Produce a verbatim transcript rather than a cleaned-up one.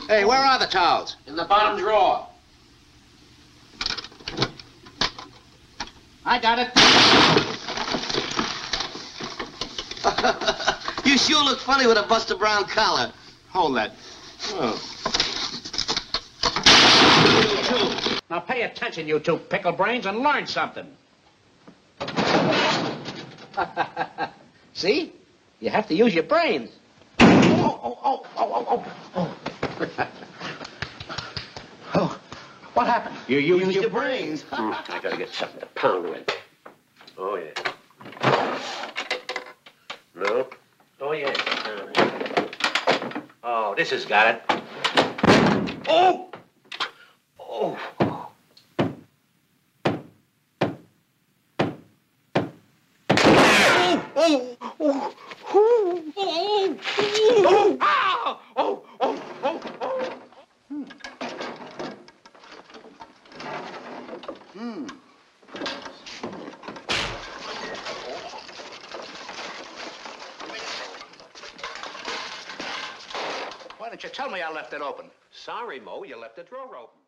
Hey, where are the towels? In the bottom drawer. I got it. You sure look funny with a Buster Brown collar. Hold that. Oh. Now pay attention, you two pickle brains, and learn something. See? You have to use your brains. Oh, oh, oh, oh, oh, oh. Oh, what happened? You used your, your brains. Mm, I gotta get something to pound with. Oh, yeah. No? Oh, yeah. Oh, this has got it. Oh! Oh! Oh! Oh! Oh! Oh! Oh! Oh! Ah! Oh! Oh! Oh! Oh! Hmm. Hmm. Why didn't you tell me I left it open? Sorry, Mo, you left the drawer open.